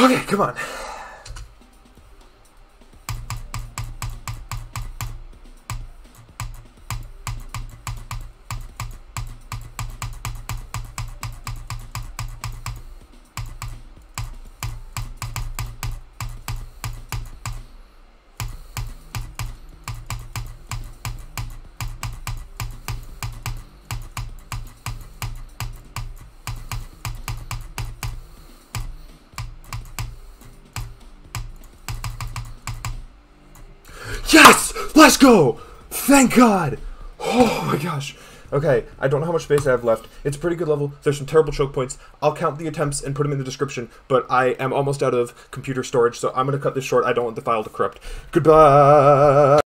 Okay, come on. Yes! Let's go! Thank God! Oh my gosh. Okay, I don't know how much space I have left. It's a pretty good level. There's some terrible choke points. I'll count the attempts and put them in the description, but I am almost out of computer storage, so I'm going to cut this short. I don't want the file to corrupt. Goodbye!